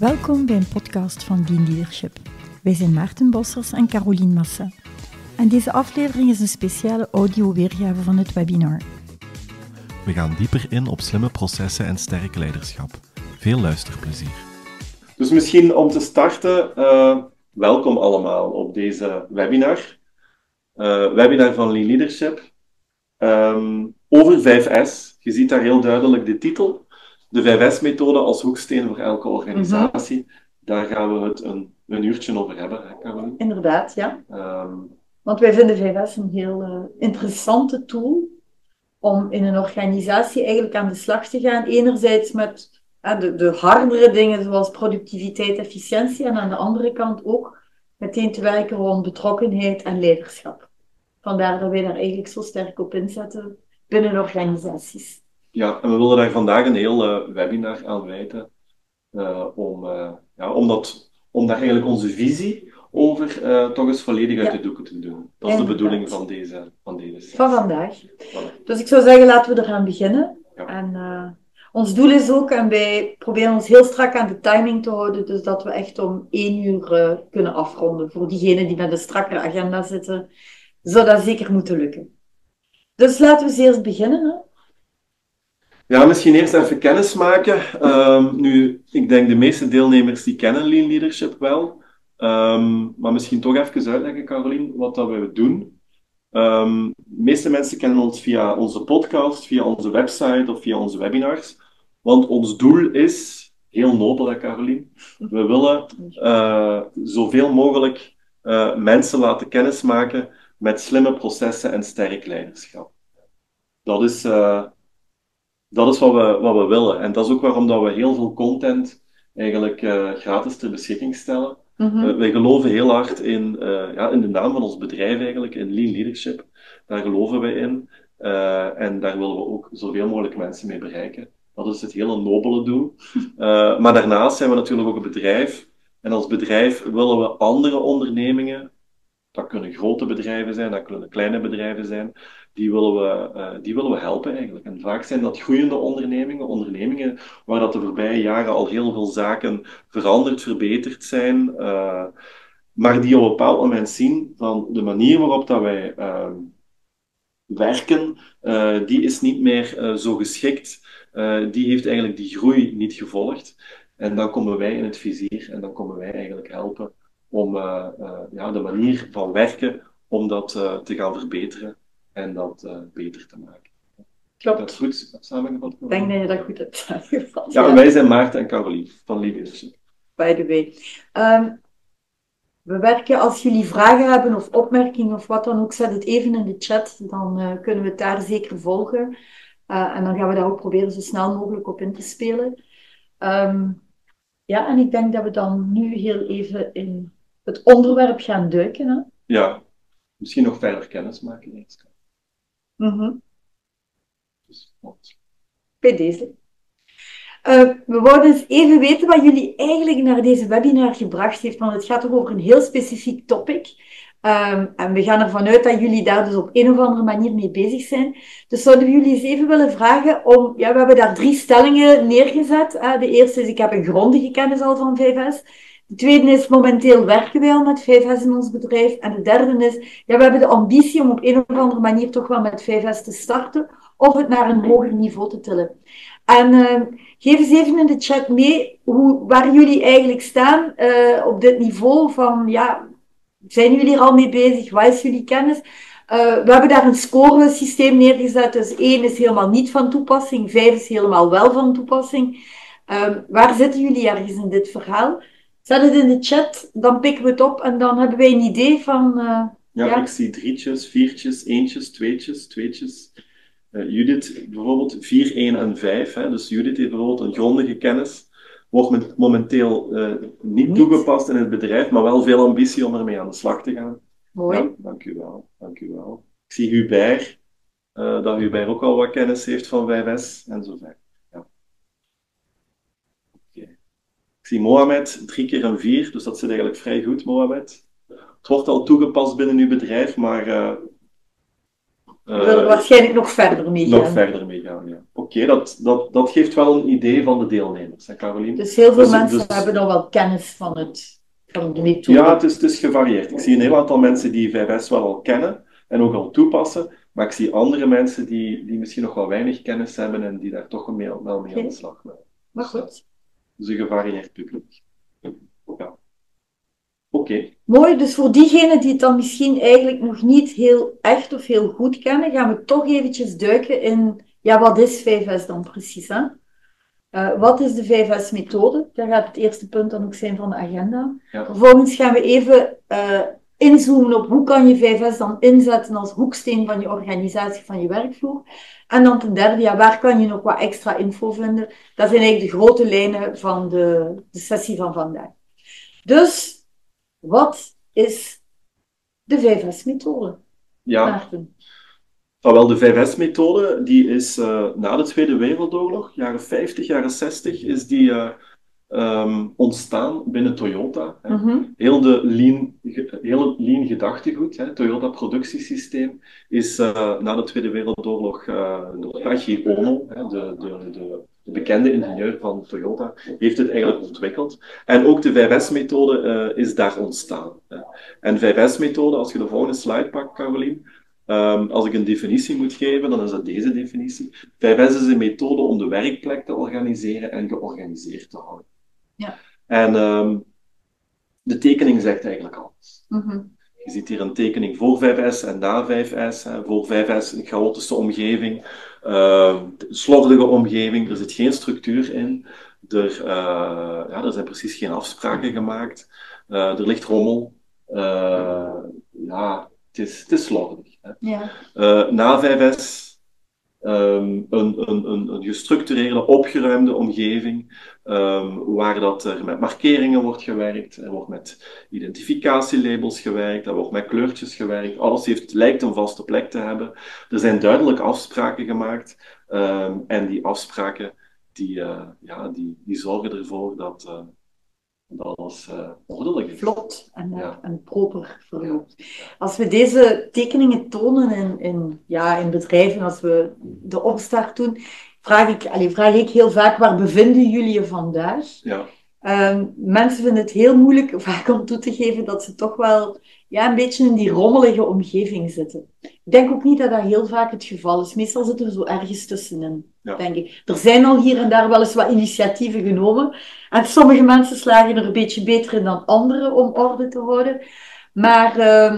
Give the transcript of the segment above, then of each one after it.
Welkom bij een podcast van Lean Leadership. Wij zijn Maarten Bossers en Caroline Massa. En deze aflevering is een speciale audio-weergave van het webinar. We gaan dieper in op slimme processen en sterk leiderschap. Veel luisterplezier. Dus misschien om te starten, welkom allemaal op deze webinar. Webinar van Lean Leadership. Over 5S. Je ziet daar heel duidelijk de titel. De 5S-methode als hoeksteen voor elke organisatie. Daar gaan we het een uurtje over hebben, hè, Caroline? Inderdaad, ja. Want wij vinden 5S een heel interessante tool om in een organisatie eigenlijk aan de slag te gaan. Enerzijds met de hardere dingen zoals productiviteit, efficiëntie en aan de andere kant ook meteen te werken rond betrokkenheid en leiderschap. Vandaar dat wij daar eigenlijk zo sterk op inzetten binnen organisaties. Ja, en we willen daar vandaag een heel webinar aan wijden om daar eigenlijk onze visie over toch eens volledig uit de doeken te doen. Dat is de bedoeling van deze sessie. Van vandaag. Voilà. Dus ik zou zeggen, laten we eraan beginnen. Ja. En ons doel is ook, en wij proberen ons heel strak aan de timing te houden, dus dat we echt om 1 uur kunnen afronden. Voor diegenen die met een strakkere agenda zitten, zou dat zeker moeten lukken. Dus laten we eens eerst beginnen. Hè? Ja, misschien eerst even kennis maken. Nu, ik denk de meeste deelnemers die kennen Lean Leadership wel. Maar misschien toch even uitleggen, Caroline, wat dat we doen. De meeste mensen kennen ons via onze podcast, via onze website of via onze webinars. Want ons doel is heel nobel, hè, Caroline. We willen zoveel mogelijk mensen laten kennismaken met slimme processen en sterk leiderschap. Dat is wat we willen. En dat is ook waarom dat we heel veel content eigenlijk gratis ter beschikking stellen. Wij geloven heel hard in de naam van ons bedrijf eigenlijk, in Lean Leadership. Daar geloven wij in. En daar willen we ook zoveel mogelijk mensen mee bereiken. Dat is het hele nobele doel. Maar daarnaast zijn we natuurlijk ook een bedrijf. En als bedrijf willen we andere ondernemingen, dat kunnen grote bedrijven zijn, dat kunnen kleine bedrijven zijn, die willen we helpen eigenlijk. En vaak zijn dat groeiende ondernemingen waar dat de voorbije jaren al heel veel zaken veranderd, verbeterd zijn, maar die op een bepaald moment zien van de manier waarop dat wij werken, die is niet meer zo geschikt, die heeft eigenlijk die groei niet gevolgd. En dan komen wij in het vizier en dan komen wij eigenlijk helpen om de manier van werken, om dat te gaan verbeteren en dat beter te maken. Klopt. Dat is goed samengevat? Ik denk dat je dat goed hebt samengevat. Ja, wij zijn Maarten en Caroline van Lean Leadership. By the way. We werken, als jullie vragen hebben of opmerkingen of wat dan ook, zet het even in de chat. Dan kunnen we het daar zeker volgen. En dan gaan we daar ook proberen zo snel mogelijk op in te spelen. Ja, en ik denk dat we dan nu heel even in het onderwerp gaan duiken. Hè? Ja, misschien nog verder kennis maken eerst. Dus, Bij deze. We wouden eens even weten wat jullie eigenlijk naar deze webinar gebracht heeft, want het gaat toch over een heel specifiek topic. En we gaan ervan uit dat jullie daar dus op een of andere manier mee bezig zijn. Dus zouden we jullie eens even willen vragen om... Ja, we hebben daar 3 stellingen neergezet. De eerste is, ik heb een grondige kennis al van 5S. De tweede is, momenteel werken wij al met 5S in ons bedrijf. En de derde is, ja, we hebben de ambitie om op een of andere manier toch wel met 5S te starten, of het naar een hoger niveau te tillen. En geef eens even in de chat mee waar jullie eigenlijk staan op dit niveau van, ja, zijn jullie er al mee bezig? Wat is jullie kennis? We hebben daar een scoresysteem neergezet. Dus 1 is helemaal niet van toepassing, 5 is helemaal wel van toepassing. Waar zitten jullie ergens in dit verhaal? Zet het in de chat, dan pikken we het op en dan hebben wij een idee van... ik zie 3'tjes, 4'tjes, 1'tjes, 2'tjes. Judith bijvoorbeeld 4, 1 en 5. Hè? Dus Judith heeft bijvoorbeeld een grondige kennis. Wordt momenteel niet toegepast in het bedrijf, maar wel veel ambitie om ermee aan de slag te gaan. Mooi. Ja, dank u wel. Ik zie Hubert, dat Hubert ook al wat kennis heeft van 5S en zo verder. Ja. Okay. Ik zie Mohamed 3 keer een 4, dus dat zit eigenlijk vrij goed, Mohamed. Het wordt al toegepast binnen uw bedrijf, maar... we willen waarschijnlijk nog verder mee gaan. Nog verder mee gaan, ja. Oké. Oké, dat geeft wel een idee van de deelnemers, hè, Caroline? Dus heel veel mensen hebben dan wel kennis van de methode. Ja, het is gevarieerd. Ik zie een heel aantal mensen die 5S wel al kennen en ook al toepassen, maar ik zie andere mensen die misschien nog wel weinig kennis hebben en die daar toch wel mee aan de slag gaan. Maar goed. Dus een gevarieerd publiek. Ja. Oké. Mooi, dus voor diegenen die het dan misschien eigenlijk nog niet heel echt of heel goed kennen, gaan we toch eventjes duiken in, ja, wat is 5S dan precies, hè? Wat is de 5S-methode? Dat gaat het eerste punt dan ook zijn van de agenda. Ja. Vervolgens gaan we even inzoomen op hoe kan je 5S dan inzetten als hoeksteen van je organisatie, van je werkvloer. En dan ten derde, ja, waar kan je nog wat extra info vinden? Dat zijn eigenlijk de grote lijnen van de sessie van vandaag. Dus, wat is de 5S-methode? Ja. Maarten? Wel, de 5S-methode, die is na de Tweede Wereldoorlog, jaren 50, jaren 60, is die ontstaan binnen Toyota. Hè. Heel het lean gedachtegoed, hè, Toyota productiesysteem, is na de Tweede Wereldoorlog door Tachi Ono, hè, de bekende ingenieur van Toyota, heeft het eigenlijk ontwikkeld. En ook de 5S-methode is daar ontstaan. Hè. En 5S-methode, als je de volgende slide pakt, Caroline, als ik een definitie moet geven, dan is dat deze definitie. 5S is een methode om de werkplek te organiseren en georganiseerd te houden. Ja. En de tekening zegt eigenlijk alles. Je ziet hier een tekening voor 5S en na 5S. Hè. Voor 5S een chaotische omgeving, slordige omgeving, er zit geen structuur in. Er zijn precies geen afspraken gemaakt. Er ligt rommel. Het is slordig. Hè. Ja. Na 5S een gestructureerde, opgeruimde omgeving, waar dat er met markeringen wordt gewerkt, er wordt met identificatielabels gewerkt, er wordt met kleurtjes gewerkt, alles lijkt een vaste plek te hebben. Er zijn duidelijke afspraken gemaakt, en die afspraken die zorgen ervoor dat alles ordelijk is. Vlot en proper verloopt. Als we deze tekeningen tonen in bedrijven, als we de opstart doen, vraag ik heel vaak, waar bevinden jullie je vandaag? Ja. Mensen vinden het heel moeilijk vaak om toe te geven dat ze toch wel een beetje in die rommelige omgeving zitten. Ik denk ook niet dat dat heel vaak het geval is. Meestal zitten we zo ergens tussenin, denk ik. Er zijn al hier en daar wel eens wat initiatieven genomen. En sommige mensen slagen er een beetje beter in dan anderen om orde te houden. Maar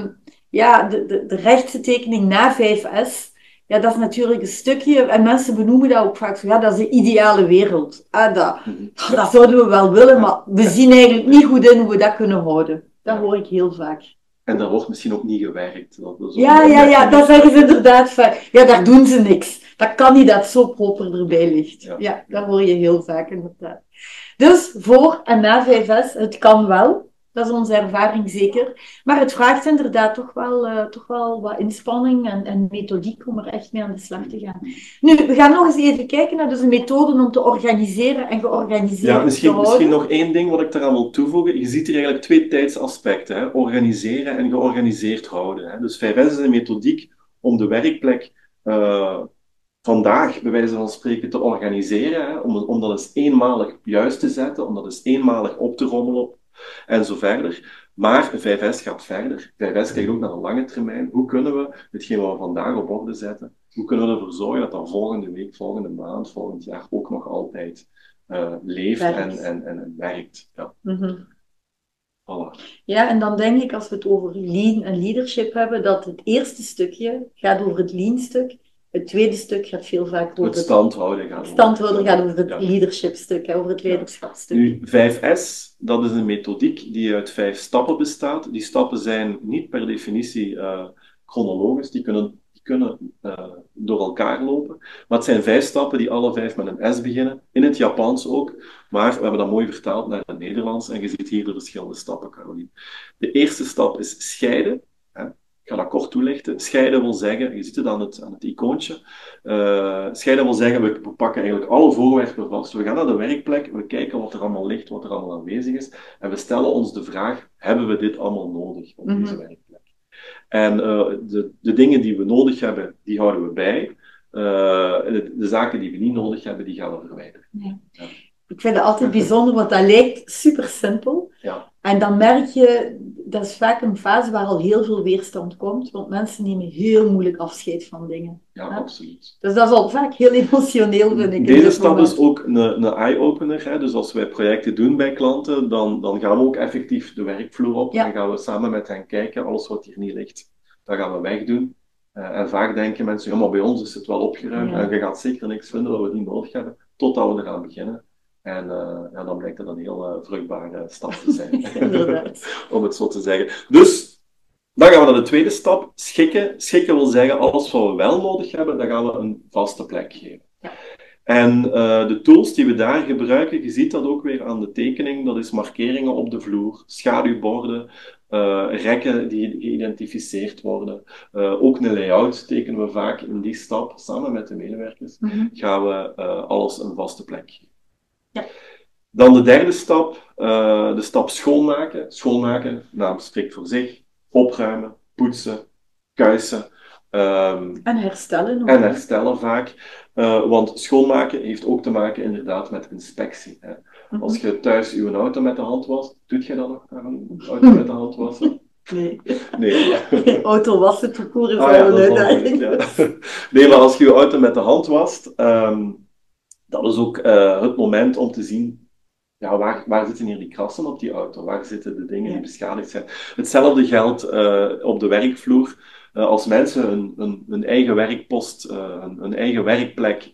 de rechtse tekening na 5S, ja, dat is natuurlijk een stukje, en mensen benoemen dat ook vaak zo, ja, dat is de ideale wereld. Dat zouden we wel willen, maar we zien eigenlijk niet goed in hoe we dat kunnen houden. Dat hoor ik heel vaak. En daar wordt misschien ook niet gewerkt. Dat zeggen ze inderdaad vaak. Ja, daar doen ze niks. Dat kan niet dat zo proper erbij ligt. Ja, dat hoor je heel vaak inderdaad. Dus voor en na 5S, het kan wel. Dat is onze ervaring zeker. Maar het vraagt inderdaad toch wel wat inspanning en methodiek om er echt mee aan de slag te gaan. Nu, we gaan nog eens even kijken naar een methode om te organiseren en georganiseerd te houden. Misschien nog één ding wat ik daaraan wil toevoegen. Je ziet hier eigenlijk twee tijdsaspecten. Hè? Organiseren en georganiseerd houden. Hè? Dus 5S is een methodiek om de werkplek vandaag, bij wijze van spreken, te organiseren. Hè? Om dat eens eenmalig juist te zetten, om dat eens eenmalig op te rommelen. En zo verder. Maar 5S gaat verder. 5S kijkt ook naar de lange termijn. Hoe kunnen we hetgeen wat we vandaag op orde zetten, hoe kunnen we ervoor zorgen dat dat volgende week, volgende maand, volgend jaar ook nog altijd leeft en werkt. Ja. Voilà. Ja, en dan denk ik, als we het over lean en leadership hebben, dat het eerste stukje gaat over het lean stuk. Het tweede stuk gaat veel vaak over het standhouden. Gaat over het leadership stuk, over het leiderschapstuk. Nu, 5S, dat is een methodiek die uit 5 stappen bestaat. Die stappen zijn niet per definitie chronologisch, die kunnen door elkaar lopen. Maar het zijn 5 stappen die alle 5 met een S beginnen, in het Japans ook. Maar we hebben dat mooi vertaald naar het Nederlands en je ziet hier de verschillende stappen, Caroline. De eerste stap is scheiden. Ik ga dat kort toelichten. Scheiden wil zeggen, je ziet het aan het icoontje, scheiden wil zeggen, we pakken eigenlijk alle voorwerpen vast. We gaan naar de werkplek, we kijken wat er allemaal ligt, wat er allemaal aanwezig is, en we stellen ons de vraag, hebben we dit allemaal nodig op deze werkplek? En de dingen die we nodig hebben, die houden we bij. De zaken die we niet nodig hebben, die gaan we verwijderen. Ja. Ja. Ik vind het altijd bijzonder, want dat lijkt super simpel. Ja. En dan merk je, dat is vaak een fase waar al heel veel weerstand komt, want mensen nemen heel moeilijk afscheid van dingen. Ja, absoluut. Dus dat is al vaak heel emotioneel, vind ik. Deze stap is ook een eye-opener. Hè? Dus als wij projecten doen bij klanten, dan gaan we ook effectief de werkvloer op. Ja. En gaan we samen met hen kijken, alles wat hier niet ligt, dat gaan we wegdoen. En vaak denken mensen, ja, maar bij ons is het wel opgeruimd. Ja. En je gaat zeker niks vinden dat we niet nodig hebben, totdat we eraan beginnen. En dan blijkt dat een heel vruchtbare stap te zijn. Om het zo te zeggen. Dus, dan gaan we naar de tweede stap. Schikken. Schikken wil zeggen, alles wat we wel nodig hebben, dan gaan we een vaste plek geven. Ja. En de tools die we daar gebruiken, je ziet dat ook weer aan de tekening, dat is markeringen op de vloer, schaduwborden, rekken die geïdentificeerd worden. Ook een layout tekenen we vaak in die stap, samen met de medewerkers, gaan we alles een vaste plek geven. Ja. Dan de derde stap, de stap schoonmaken. Schoonmaken, naam spreekt voor zich. Opruimen, poetsen, kuisen. En herstellen. En herstellen vaak. Want schoonmaken heeft ook te maken inderdaad met inspectie. Hè. Als je thuis je auto met de hand wast, doet je dat nog aan je auto met de hand wassen? Nee. Auto wassen te koer is wel een uitdaging. Ja. Nee, maar als je je auto met de hand wast, dat is ook het moment om te zien, ja, waar zitten hier die krassen op die auto? Waar zitten de dingen die beschadigd zijn? Hetzelfde geldt op de werkvloer. Als mensen hun eigen werkpost, hun eigen werkplek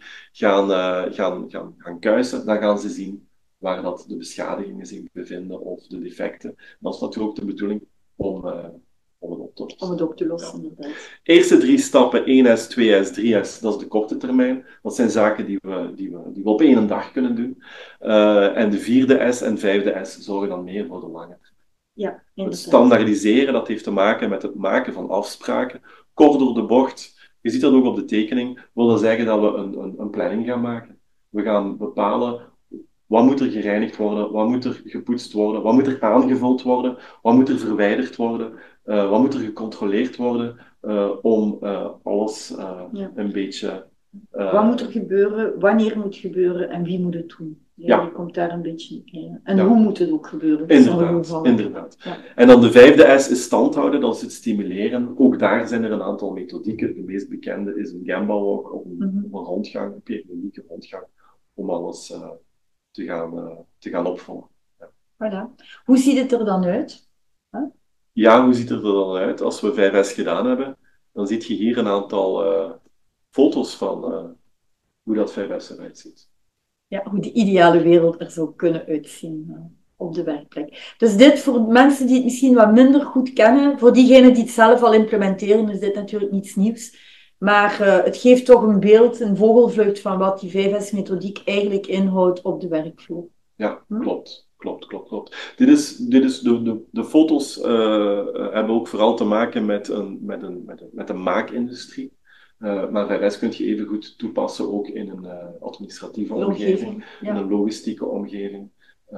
gaan kuisen, dan gaan ze zien waar dat de beschadigingen zich bevinden of de defecten. Dat is natuurlijk ook de bedoeling om het op te lossen. Om het op te lossen, inderdaad. Eerste 3 stappen, 1S, 2S, 3S, dat is de korte termijn. Dat zijn zaken die we op 1 dag kunnen doen. En de 4e S en 5e S zorgen dan meer voor de lange termijn. Ja, het standaardiseren, dat heeft te maken met het maken van afspraken. Kort door de bocht, je ziet dat ook op de tekening, wil dat zeggen dat we een planning gaan maken. We gaan bepalen, wat moet er gereinigd worden, wat moet er gepoetst worden, wat moet er aangevuld worden, wat moet er verwijderd worden, wat moet er gecontroleerd worden, om alles een beetje... wat moet er gebeuren, wanneer moet het gebeuren en wie moet het doen? Ja, je komt daar een beetje in. En hoe moet het ook gebeuren? Inderdaad. Ja. En dan de 5e S is standhouden, dat is het stimuleren. Ook daar zijn er een aantal methodieken. De meest bekende is een Gemba walk of een rondgang, een periodieke rondgang, om alles te gaan opvolgen. Ja. Voilà. Hoe ziet het er dan uit? Huh? Ja, hoe ziet het er dan uit? Als we 5S gedaan hebben, dan zie je hier een aantal foto's van hoe dat 5S eruit ziet. Ja, hoe de ideale wereld er zou kunnen uitzien op de werkplek. Dus dit, voor mensen die het misschien wat minder goed kennen, voor diegenen die het zelf al implementeren, is dit natuurlijk niets nieuws. Maar het geeft toch een beeld, een vogelvlucht van wat die 5S-methodiek eigenlijk inhoudt op de werkvloer. Ja, klopt. Dit is de foto's hebben ook vooral te maken met de maakindustrie. Maar 5S kun je even goed toepassen ook in een administratieve omgeving, in een logistieke omgeving.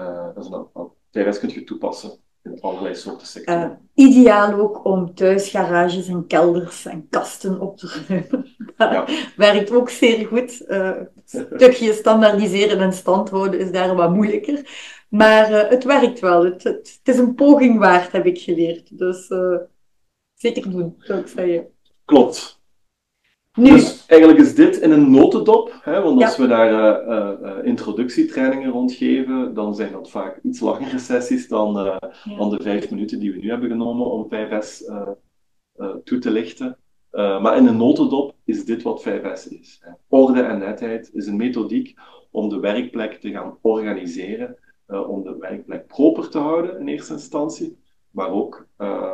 5S kun je toepassen in allerlei soorten sectoren. Ideaal ook om thuis garages en kelders en kasten op te ruimen. Werkt ook zeer goed. Stukje standaardiseren en stand houden is daar wat moeilijker. Maar het werkt wel. Het is een poging waard, heb ik geleerd. Dus zeker doen, zou ik zeggen. Klopt. Nu. Dus eigenlijk is dit in een notendop, hè, want als we daar introductietrainingen rondgeven, dan zijn dat vaak iets langere sessies dan de 5 minuten die we nu hebben genomen om 5S toe te lichten. Maar in een notendop is dit wat 5S is. Hè. Orde en netheid is een methodiek om de werkplek te gaan organiseren, om de werkplek proper te houden in eerste instantie, maar ook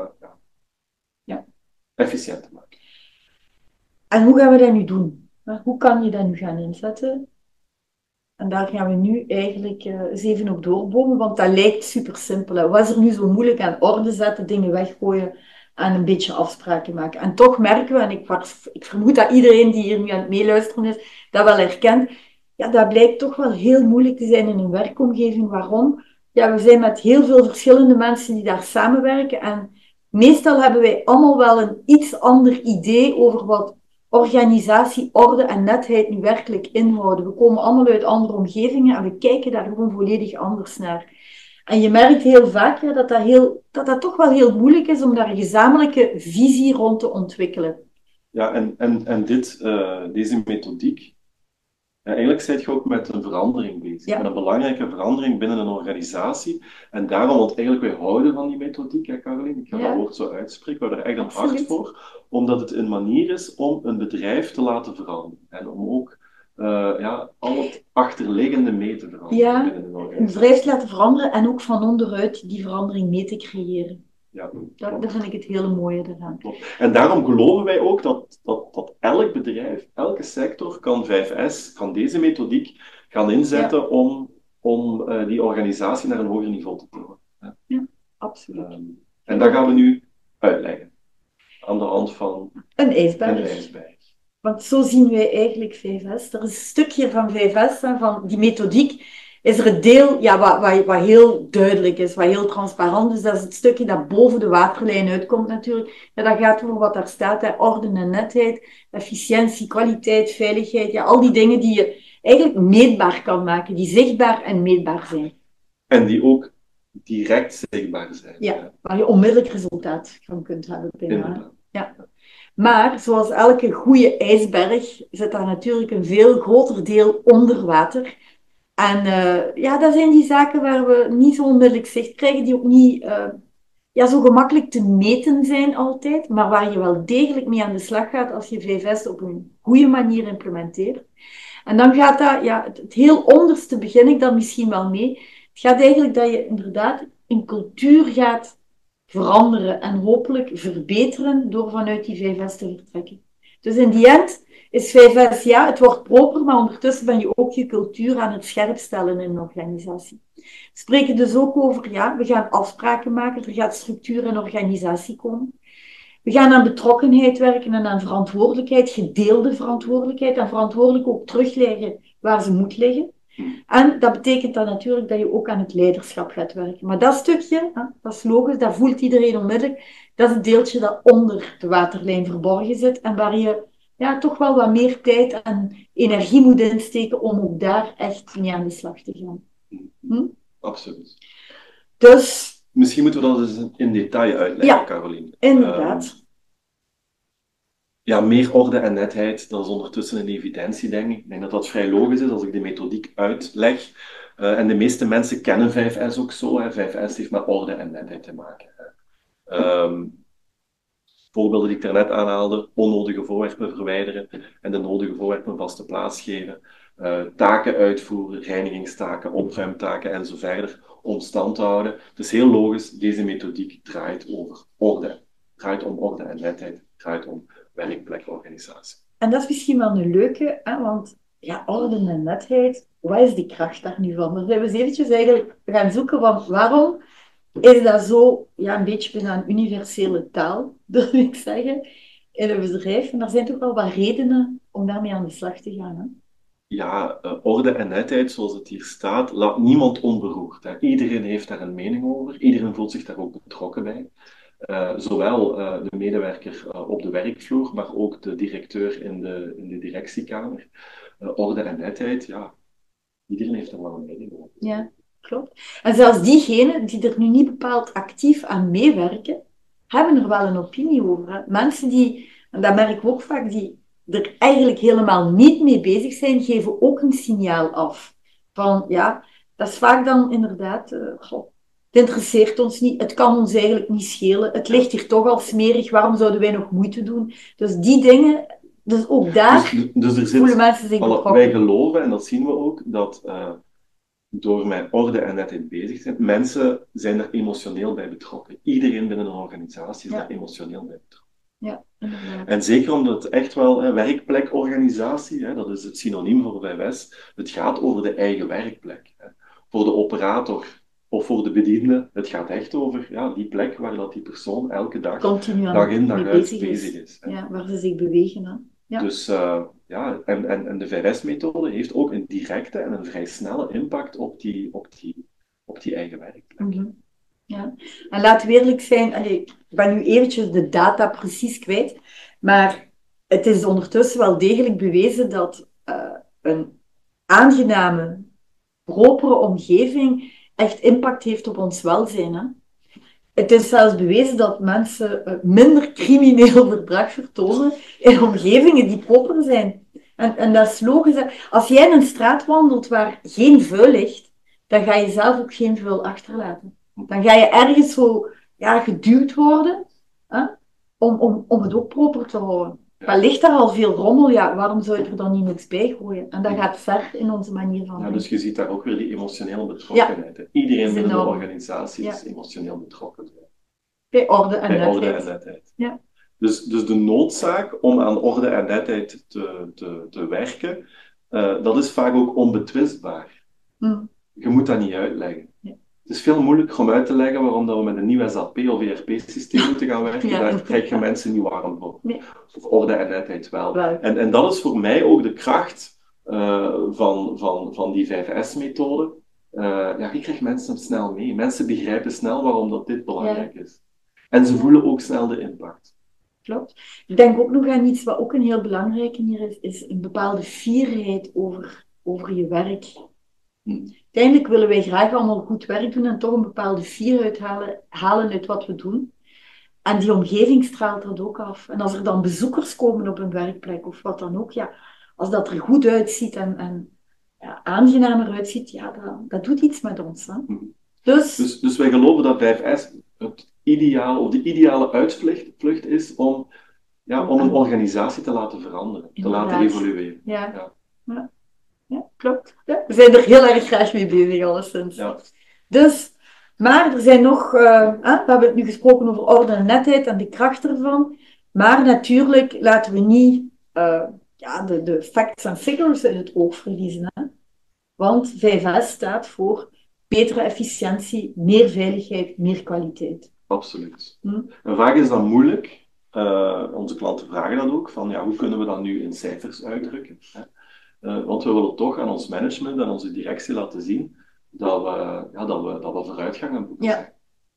efficiënt te maken. En hoe gaan we dat nu doen? Hoe kan je dat nu gaan inzetten? En daar gaan we nu eigenlijk eens even op doorbomen, want dat lijkt super simpel. Wat is er nu zo moeilijk aan orde zetten, dingen weggooien en een beetje afspraken maken? En toch merken we, en ik vermoed dat iedereen die hier nu aan het meeluisteren is, dat wel herkent, ja, dat blijkt toch wel heel moeilijk te zijn in een werkomgeving. Waarom? Ja, we zijn met heel veel verschillende mensen die daar samenwerken en meestal hebben wij allemaal wel een iets ander idee over wat organisatie, orde en netheid nu werkelijk inhouden? We komen allemaal uit andere omgevingen en we kijken daar gewoon volledig anders naar. En je merkt heel vaak dat toch wel heel moeilijk is om daar een gezamenlijke visie rond te ontwikkelen. Ja, en deze methodiek, eigenlijk zit je ook met een verandering bezig. Ja. Met een belangrijke verandering binnen een organisatie. En daarom, want eigenlijk wij houden van die methodiek, hè, Caroline? Ik ga dat woord zo uitspreken, we hebben er echt een hart voor. Omdat het een manier is om een bedrijf te laten veranderen. En om ook al het achterliggende mee te veranderen binnen een organisatie. Een bedrijf te laten veranderen en ook van onderuit die verandering mee te creëren. Ja, dat vind ik het hele mooie eraan. En daarom geloven wij ook dat elk bedrijf, elke sector kan 5S, kan deze methodiek gaan inzetten om die organisatie naar een hoger niveau te tillen. Ja, absoluut. En dat gaan we nu uitleggen. Aan de hand van een ijsberg. Want zo zien wij eigenlijk 5S. Er is een stukje van 5S, van die methodiek, is er een deel wat heel duidelijk is, wat heel transparant is. Dat is het stukje dat boven de waterlijn uitkomt natuurlijk. Ja, dat gaat over wat daar staat, orde en netheid, efficiëntie, kwaliteit, veiligheid. Ja, al die dingen die je eigenlijk meetbaar kan maken, die zichtbaar en meetbaar zijn. En die ook direct zichtbaar zijn. Ja, waar je onmiddellijk resultaat van kunt hebben. Ja. Maar, zoals elke goede ijsberg, zit daar natuurlijk een veel groter deel onder water. En dat zijn die zaken waar we niet zo onmiddellijk zicht krijgen, die ook niet zo gemakkelijk te meten zijn altijd, maar waar je wel degelijk mee aan de slag gaat als je 5S op een goede manier implementeert. En dan gaat dat, het heel onderste begin ik dan misschien wel mee. Het gaat eigenlijk dat je inderdaad een cultuur gaat veranderen en hopelijk verbeteren door vanuit die 5S te vertrekken. Dus in die end is 5S, het wordt proper, maar ondertussen ben je ook je cultuur aan het scherp stellen in een organisatie. We spreken dus ook over, we gaan afspraken maken, er gaat structuur en organisatie komen. We gaan aan betrokkenheid werken en aan verantwoordelijkheid, gedeelde verantwoordelijkheid en verantwoordelijk ook terugleggen waar ze moet liggen. En dat betekent dan natuurlijk dat je ook aan het leiderschap gaat werken. Maar dat stukje, dat is logisch, dat voelt iedereen onmiddellijk. Dat is het deeltje dat onder de waterlijn verborgen zit en waar je toch wel wat meer tijd en energie moet insteken om ook daar echt mee aan de slag te gaan. Absoluut. Dus... Misschien moeten we dat eens in detail uitleggen, Caroline. Inderdaad. Meer orde en netheid, dat is ondertussen een evidentie, denk ik. Ik denk dat dat vrij logisch is als ik de methodiek uitleg. En de meeste mensen kennen 5S ook zo. 5S heeft met orde en netheid te maken. Voorbeelden die ik daarnet aanhaalde, onnodige voorwerpen verwijderen en de nodige voorwerpen een vaste plaats geven. Taken uitvoeren, reinigingstaken, opruimtaken en zo verder, om stand te houden. Het is heel logisch, deze methodiek draait over orde. Draait om orde en netheid, draait om werkplekorganisatie. En dat is misschien wel een leuke, want orde en netheid, wat is die kracht daar nu van? Dan zijn we eens eventjes eigenlijk gaan zoeken van waarom is dat zo, een beetje bijna een universele taal, durf ik zeggen, in een bedrijf. En er zijn toch wel wat redenen om daarmee aan de slag te gaan. Hè? Ja, orde en netheid, zoals het hier staat, laat niemand onberoerd. Hè. Iedereen heeft daar een mening over, iedereen voelt zich daar ook betrokken bij. Zowel de medewerker op de werkvloer, maar ook de directeur in de directiekamer. Orde en netheid, iedereen heeft er wel een mening over. Ja, klopt. En zelfs diegenen die er nu niet bepaald actief aan meewerken, hebben er wel een opinie over. Hè. Mensen die, en dat merk ik ook vaak, die er eigenlijk helemaal niet mee bezig zijn, geven ook een signaal af. Van, dat is vaak dan inderdaad... Het interesseert ons niet, het kan ons eigenlijk niet schelen, het ligt hier toch al smerig, waarom zouden wij nog moeite doen? Dus die dingen, dus ook daar dus voelen mensen zich betrokken. Wij geloven, en dat zien we ook, dat door met orde en netheid bezig te zijn, mensen zijn er emotioneel bij betrokken. Iedereen binnen een organisatie is daar emotioneel bij betrokken. Ja, inderdaad. En zeker omdat het echt wel werkplekorganisatie, dat is het synoniem voor 5S, het gaat over de eigen werkplek. Voor de operator of voor de bediende, het gaat echt over die plek waar dat die persoon elke dag, dag in, dag uit bezig is. Ja, waar ze zich bewegen. Hè? Ja. Dus en de 5S-methode heeft ook een directe en een vrij snelle impact op die eigen werkplek. Mm-hmm. Ja. En laten we eerlijk zijn, ik ben nu eventjes de data precies kwijt, maar het is ondertussen wel degelijk bewezen dat een aangename, propere omgeving echt impact heeft op ons welzijn. Hè? Het is zelfs bewezen dat mensen minder crimineel gedrag vertonen in omgevingen die proper zijn. En dat is logisch. Als jij in een straat wandelt waar geen vuil ligt, dan ga je zelf ook geen vuil achterlaten. Dan ga je ergens zo geduwd worden, hè, om het ook proper te houden. Maar ligt daar al veel rommel, waarom zou je er dan niet niks bij gooien? En dat gaat ver in onze manier van denken. Dus je ziet daar ook weer die emotionele betrokkenheid. Ja. Iedereen binnen de organisatie is emotioneel betrokken. Bij orde en netheid. Orde en netheid. Ja. Dus de noodzaak om aan orde en netheid te werken, dat is vaak ook onbetwistbaar. Je moet dat niet uitleggen. Ja. Het is veel moeilijker om uit te leggen waarom dat we met een nieuw SAP of ERP-systeem moeten gaan werken. Daar krijg je mensen niet warm voor. Nee. Of orde en netheid wel. En dat is voor mij ook de kracht van die 5S-methode. Je krijgt mensen snel mee. Mensen begrijpen snel waarom dat dit belangrijk is. En ze voelen ook snel de impact. Klopt. Ik denk ook nog aan iets wat ook een heel belangrijke hier is een bepaalde fierheid over je werk. Uiteindelijk willen wij graag allemaal goed werk doen en toch een bepaalde fierheid halen uit wat we doen. En die omgeving straalt dat ook af. En als er dan bezoekers komen op een werkplek of wat dan ook, als dat er goed uitziet en aangenamer uitziet, dat doet iets met ons. Hè? Dus wij geloven dat 5S het ideaal, of de ideale uitvlucht is om een organisatie te laten veranderen, te laten evolueren. Ja, klopt. Ja. We zijn er heel erg graag mee bezig, alleszins. Ja. Maar er zijn nog, we hebben het nu gesproken over orde en netheid en de kracht ervan, maar natuurlijk laten we niet de facts en figures uit het oog verliezen. Hè? Want 5S staat voor betere efficiëntie, meer veiligheid, meer kwaliteit. Absoluut. En vaak is dat moeilijk. Onze klanten vragen dat ook, van hoe kunnen we dat nu in cijfers uitdrukken? Hè? Want we willen toch aan ons management en onze directie laten zien dat we vooruitgang aan boeken zijn.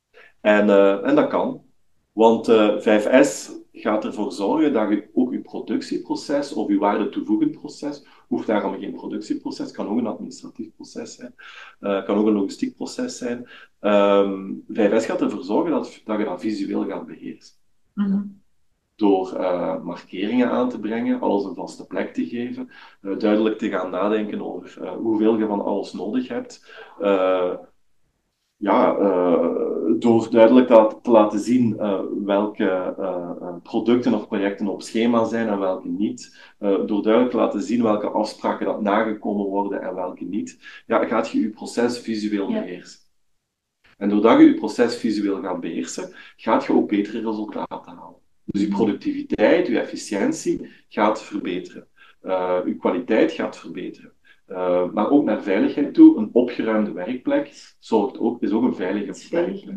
En dat kan. Want 5S gaat ervoor zorgen dat je ook je productieproces of je waarde-toevoegend proces, hoeft daarom geen productieproces, kan ook een administratief proces zijn, kan ook een logistiek proces zijn. 5S gaat ervoor zorgen dat je dat visueel gaat beheersen. Door markeringen aan te brengen, alles een vaste plek te geven, duidelijk te gaan nadenken over hoeveel je van alles nodig hebt. Door duidelijk te laten zien welke producten of projecten op schema zijn en welke niet. Door duidelijk te laten zien welke afspraken dat nagekomen worden en welke niet. Gaat je je proces visueel beheersen. En doordat je je proces visueel gaat beheersen, gaat je ook betere resultaten halen. Dus je productiviteit, je efficiëntie gaat verbeteren. Je kwaliteit gaat verbeteren. Maar ook naar veiligheid toe, een opgeruimde werkplek is ook een veilige werkplek.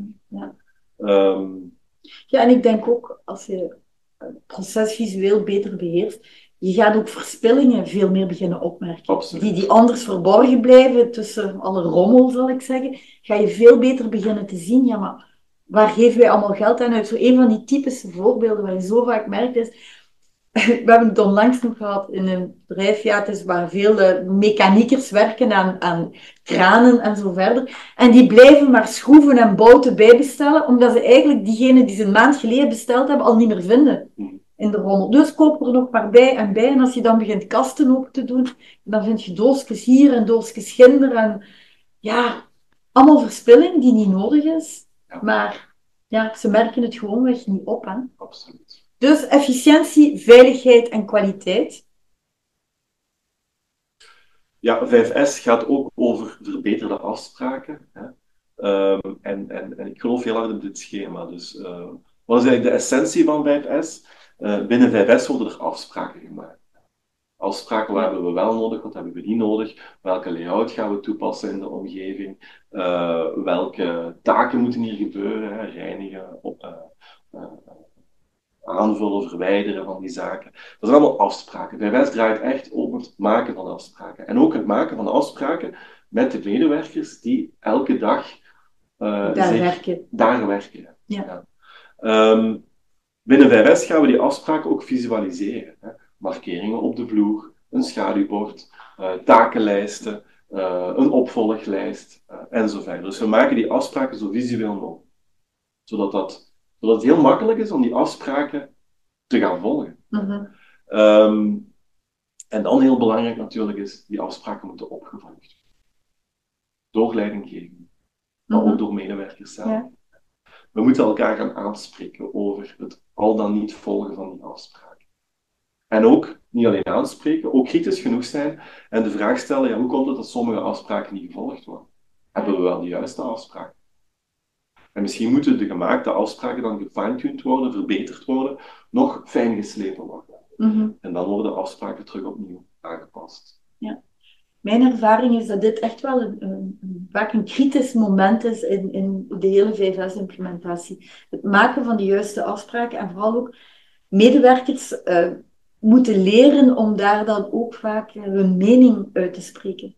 En ik denk ook, als je het proces visueel beter beheerst, je gaat ook verspillingen veel meer beginnen opmerken. Die anders verborgen blijven tussen alle rommel, zal ik zeggen, ga je veel beter beginnen te zien, maar waar geven wij allemaal geld aan uit? Zo een van die typische voorbeelden waar je zo vaak merkt is, we hebben het onlangs nog gehad in een bedrijf, het is waar veel mechaniekers werken aan kranen en zo verder. En die blijven maar schroeven en bouten bijbestellen, omdat ze eigenlijk diegene die ze een maand geleden besteld hebben, al niet meer vinden in de rommel. Dus koop er nog maar bij. En als je dan begint kasten open te doen, dan vind je doosjes hier en doosjes ginder. En allemaal verspilling die niet nodig is. Maar ze merken het gewoonweg niet op. Hè? Absoluut. Dus efficiëntie, veiligheid en kwaliteit. 5S gaat ook over verbeterde afspraken. Hè. En ik geloof heel hard in dit schema. Dus wat is eigenlijk de essentie van 5S? Binnen 5S worden er afspraken gemaakt. Afspraken, wat hebben we wel nodig, wat hebben we niet nodig, welke layout gaan we toepassen in de omgeving, welke taken moeten hier gebeuren, reinigen, aanvullen, verwijderen van die zaken. Dat zijn allemaal afspraken. 5S draait echt om het maken van afspraken. En ook het maken van afspraken met de medewerkers die elke dag daar werken. Ja. Binnen 5S gaan we die afspraken ook visualiseren. Hè. Markeringen op de vloer, een schaduwbord, takenlijsten, een opvolglijst en zo verder. Dus we maken die afspraken zo visueel mogelijk. Zodat het heel makkelijk is om die afspraken te gaan volgen. En dan heel belangrijk natuurlijk is, die afspraken moeten opgevolgd worden. Door leidinggevenden, maar ook door medewerkers zelf. Ja. We moeten elkaar gaan aanspreken over het al dan niet volgen van die afspraken. En ook, niet alleen aanspreken, ook kritisch genoeg zijn en de vraag stellen, ja, hoe komt het dat sommige afspraken niet gevolgd worden? Hebben we wel de juiste afspraken? En misschien moeten de gemaakte afspraken dan gefine-tuned worden, verbeterd worden, nog fijn geslepen worden. En dan worden afspraken terug opnieuw aangepast. Ja. Mijn ervaring is dat dit echt wel vaak een kritisch moment is in de hele 5S-implementatie. Het maken van de juiste afspraken en vooral ook medewerkers moeten leren om daar dan ook vaak hun mening uit te spreken.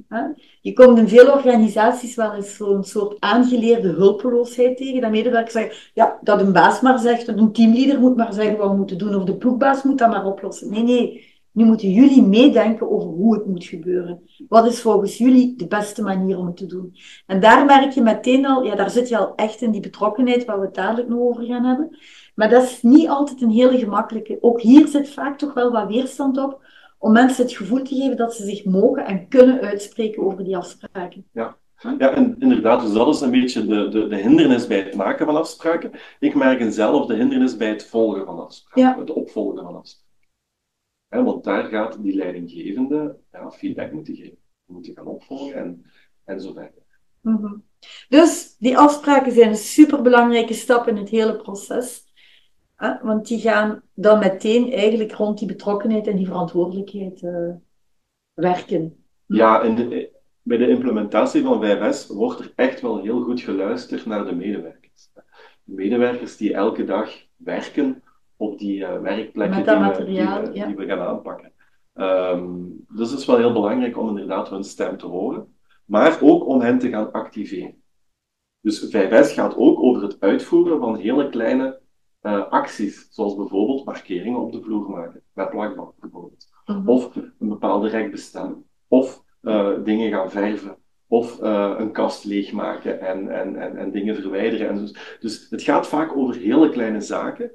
Je komt in veel organisaties wel eens zo'n soort aangeleerde hulpeloosheid tegen, dat medewerkers zeggen, ja, dat een baas maar zegt, dat een teamleader moet maar zeggen wat we moeten doen, of de ploegbaas moet dat maar oplossen. Nee, nu moeten jullie meedenken over hoe het moet gebeuren. Wat is volgens jullie de beste manier om het te doen? En daar merk je meteen al, ja, daar zit je al echt in die betrokkenheid, waar we het dadelijk nog over gaan hebben. Maar dat is niet altijd een hele gemakkelijke. Ook hier zit vaak toch wel wat weerstand op, om mensen het gevoel te geven dat ze zich mogen en kunnen uitspreken over die afspraken. Ja, en inderdaad, dus dat is een beetje de hindernis bij het maken van afspraken. Ik merk zelf de hindernis bij het volgen van afspraken, het opvolgen van afspraken. Want daar gaat die leidinggevende feedback moeten geven. Die moeten gaan opvolgen en zo verder. Dus die afspraken zijn een superbelangrijke stap in het hele proces. Want die gaan dan meteen eigenlijk rond die betrokkenheid en die verantwoordelijkheid werken. Ja, bij de implementatie van 5S wordt er echt wel heel goed geluisterd naar de medewerkers. De medewerkers die elke dag werken op die werkplekken die we gaan aanpakken. Dus het is wel heel belangrijk om inderdaad hun stem te horen, maar ook om hen te gaan activeren. Dus 5S gaat ook over het uitvoeren van hele kleine acties, zoals bijvoorbeeld markeringen op de vloer maken, met plakband bijvoorbeeld. Of een bepaalde rek bestellen, of dingen gaan verven, of een kast leegmaken en dingen verwijderen. Dus het gaat vaak over hele kleine zaken,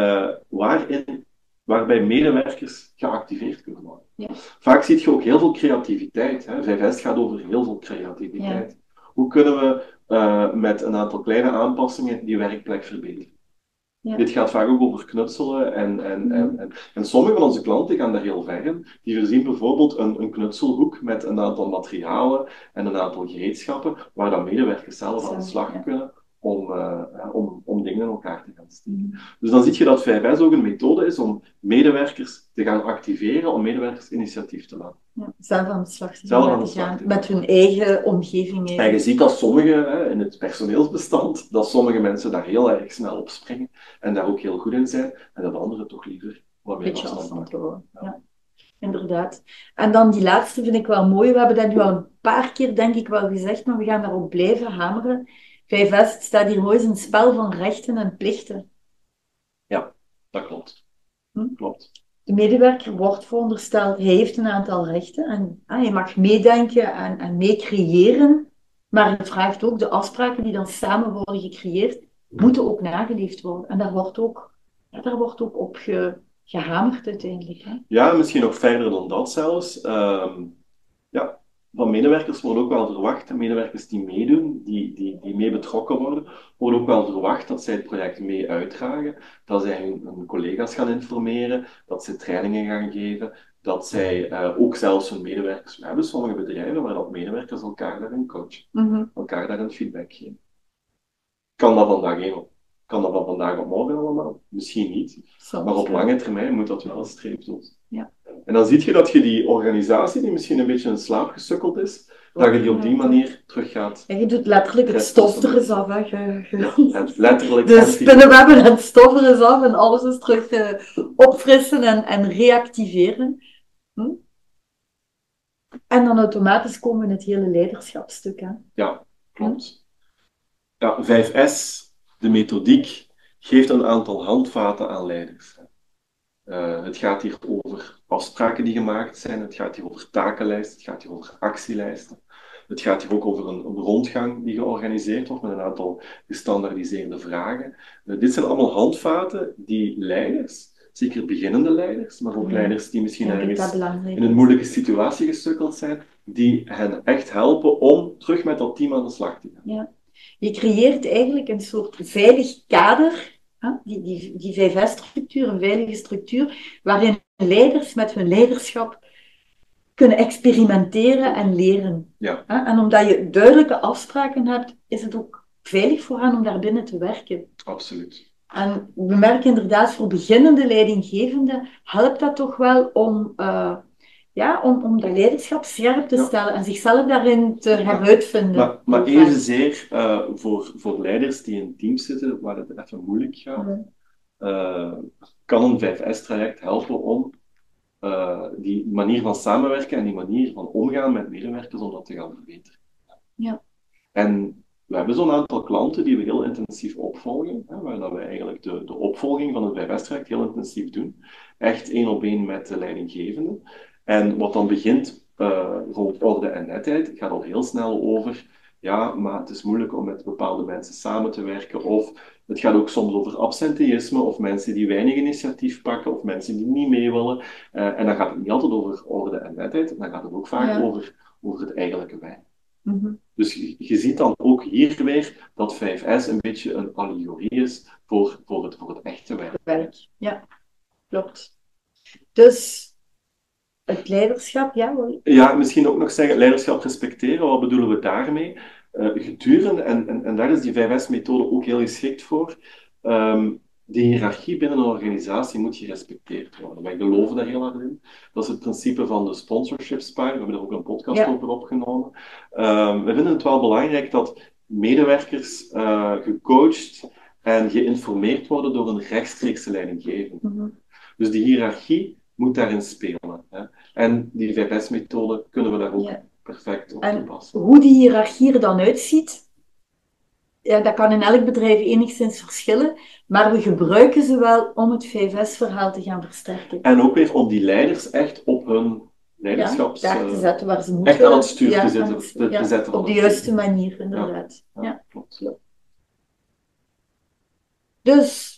waarbij medewerkers geactiveerd kunnen worden. Ja. Vaak zie je ook heel veel creativiteit. 5S gaat over heel veel creativiteit. Ja. Hoe kunnen we met een aantal kleine aanpassingen die werkplek verbeteren? Ja. Dit gaat vaak ook over knutselen en sommige van onze klanten gaan daar heel ver in. Die voorzien bijvoorbeeld een knutselhoek met een aantal materialen en een aantal gereedschappen waar dan medewerkers zelf aan de slag kunnen om dingen in elkaar te gaan steken. Dus dan zie je dat 5S ook een methode is om medewerkers te gaan activeren, om medewerkers initiatief te laten. Ja, zelf aan de slag te gaan, met hun eigen omgeving. En je ziet dat sommige, in het personeelsbestand, dat sommige mensen daar heel erg snel op springen en daar ook heel goed in zijn, en dat anderen toch liever wat meer afstand houden. Ja. Inderdaad. En dan die laatste vind ik wel mooi. We hebben dat nu al een paar keer, denk ik, wel gezegd, maar we gaan daarop blijven hameren. 5S staat hier mooi, is een spel van rechten en plichten. Ja, dat klopt. Klopt. De medewerker wordt verondersteld, hij heeft een aantal rechten en hij mag meedenken en meecreëren, maar het vraagt ook, de afspraken die dan samen worden gecreëerd, moeten ook nageleefd worden. En daar wordt ook op gehamerd uiteindelijk. Hè? Ja, misschien nog verder dan dat zelfs. Van medewerkers wordt ook wel verwacht, medewerkers die meedoen, die mee betrokken worden, wordt ook wel verwacht dat zij het project mee uitdragen, dat zij hun collega's gaan informeren, dat zij trainingen gaan geven, dat zij ook zelfs hun medewerkers, we hebben sommige bedrijven waar dat medewerkers elkaar daarin coachen, elkaar daarin feedback geven. Kan dat van vandaag op morgen allemaal? Misschien niet. Maar op lange termijn moet dat wel streefdoel. Ja. En dan zie je dat je die organisatie, die misschien een beetje in slaap gesukkeld is, dat je die op die manier terug gaat. En je doet letterlijk het stof er eens af. Letterlijk. De spinnenwebben en het stof er eens af en alles is terug opfrissen en reactiveren. En dan automatisch komen we in het hele leiderschapstuk. Hè? Ja, klopt. Ja, 5S, de methodiek, geeft een aantal handvaten aan leiders. Het gaat hier over afspraken die gemaakt zijn, het gaat hier over takenlijsten, het gaat hier over actielijsten. Het gaat hier ook over een rondgang die georganiseerd wordt met een aantal gestandaardiseerde vragen. Dit zijn allemaal handvaten die leiders, zeker beginnende leiders, maar ook leiders die misschien ergens in een moeilijke situatie gesukkeld zijn, die hen echt helpen om terug met dat team aan de slag te gaan. Ja. Je creëert eigenlijk een soort veilig kader, die 5S-structuur, een veilige structuur, waarin leiders met hun leiderschap kunnen experimenteren en leren. Ja. En omdat je duidelijke afspraken hebt, is het ook veilig voor hen om daarbinnen te werken. Absoluut. En we merken inderdaad, voor beginnende leidinggevenden helpt dat toch wel om dat leiderschap scherp te stellen en zichzelf daarin te heruitvinden. Maar evenzeer voor leiders die in teams zitten waar het even moeilijk gaat, kan een 5S-traject helpen om die manier van samenwerken en die manier van omgaan met medewerkers, om dat te gaan verbeteren. Ja. En we hebben zo'n aantal klanten die we heel intensief opvolgen, waar dat we eigenlijk de opvolging van het 5S-traject heel intensief doen. Echt 1-op-1 met de leidinggevende. En wat dan begint rond orde en netheid, gaat al heel snel over, ja, maar het is moeilijk om met bepaalde mensen samen te werken, of het gaat ook soms over absenteïsme, of mensen die weinig initiatief pakken, of mensen die niet mee willen. En dan gaat het niet altijd over orde en netheid, dan gaat het ook vaak over het eigenlijke wij. Mm-hmm. Dus je ziet dan ook hier weer dat 5S een beetje een allegorie is voor het echte werk. Ja, klopt. Dus het leiderschap, Ja, misschien ook nog zeggen, leiderschap respecteren, wat bedoelen we daarmee? Gedurende, en daar is die 5S-methode ook heel geschikt voor, de hiërarchie binnen een organisatie moet gerespecteerd worden. Wij geloven daar heel hard in. Dat is het principe van de sponsorship spiral. We hebben er ook een podcast over opgenomen. We vinden het wel belangrijk dat medewerkers gecoacht en geïnformeerd worden door een rechtstreekse leidinggevende. Mm-hmm. Dus die hiërarchie moet daarin spelen. Hè. En die 5S-methode kunnen we daar ook perfect op toepassen. Hoe die hiërarchie er dan uitziet, dat kan in elk bedrijf enigszins verschillen, maar we gebruiken ze wel om het 5S-verhaal te gaan versterken. En ook weer om die leiders echt op hun leiderschaps... daar te zetten waar ze moeten. Echt aan het stuur te zetten. Op de juiste manier, inderdaad. Ja, klopt. Dus...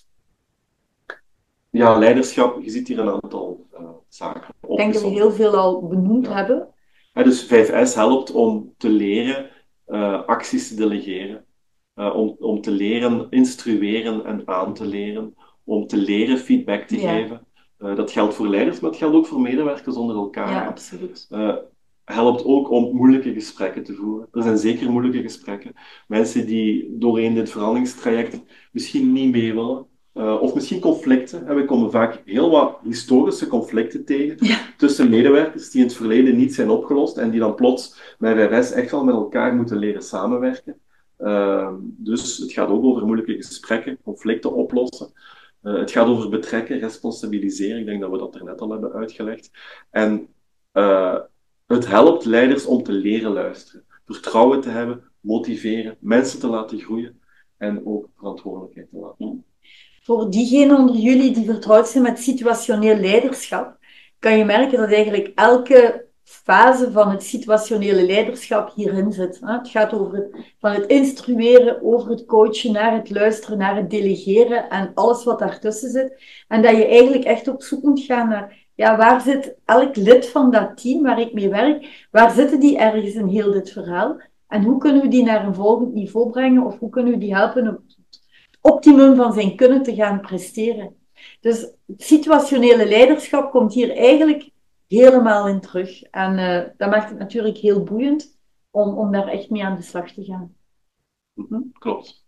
Ja, leiderschap, je ziet hier een aantal zaken. Ik denk dat we heel veel al benoemd hebben. Dus 5S helpt om te leren acties te delegeren. Om te leren instrueren en aan te leren. Om te leren feedback te geven. Dat geldt voor leiders, maar het geldt ook voor medewerkers onder elkaar. Ja, absoluut. Helpt ook om moeilijke gesprekken te voeren. Er zijn zeker moeilijke gesprekken. Mensen die doorheen dit veranderingstraject misschien niet mee willen. Of misschien conflicten. We komen vaak heel wat historische conflicten tegen tussen medewerkers die in het verleden niet zijn opgelost en die dan plots met 5S echt wel met elkaar moeten leren samenwerken. Dus het gaat ook over moeilijke gesprekken, conflicten oplossen. Het gaat over betrekken, responsabiliseren. Ik denk dat we dat er net al hebben uitgelegd. En het helpt leiders om te leren luisteren. Vertrouwen te hebben, motiveren, mensen te laten groeien en ook verantwoordelijkheid te laten nemen. Voor diegenen onder jullie die vertrouwd zijn met situationeel leiderschap, kan je merken dat eigenlijk elke fase van het situationele leiderschap hierin zit. Het gaat van het instrueren, over het coachen, naar het luisteren, naar het delegeren en alles wat daartussen zit. En dat je eigenlijk echt op zoek moet gaan naar, waar zit elk lid van dat team waar ik mee werk, waar zitten die ergens in heel dit verhaal? En hoe kunnen we die naar een volgend niveau brengen, of hoe kunnen we die helpen om optimum van zijn kunnen te gaan presteren. Dus het situationele leiderschap komt hier eigenlijk helemaal in terug. En dat maakt het natuurlijk heel boeiend om daar echt mee aan de slag te gaan. Klopt.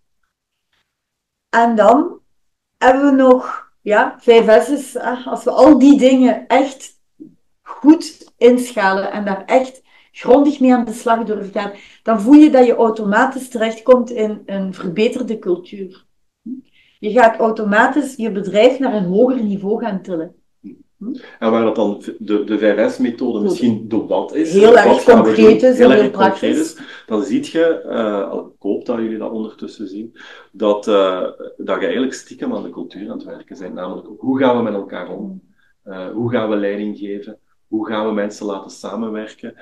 En dan hebben we nog 5S's. Als we al die dingen echt goed inschalen en daar echt grondig mee aan de slag durven gaan, dan voel je dat je automatisch terechtkomt in een verbeterde cultuur. Je gaat automatisch je bedrijf naar een hoger niveau gaan tillen. En waar dat dan de 5S-methode misschien de wat is, heel erg concreet is en heel praktisch praktisch. Dan zie je, ik hoop dat jullie dat ondertussen zien, dat je eigenlijk stiekem aan de cultuur aan het werken bent. Namelijk, hoe gaan we met elkaar om? Hoe gaan we leiding geven? Hoe gaan we mensen laten samenwerken?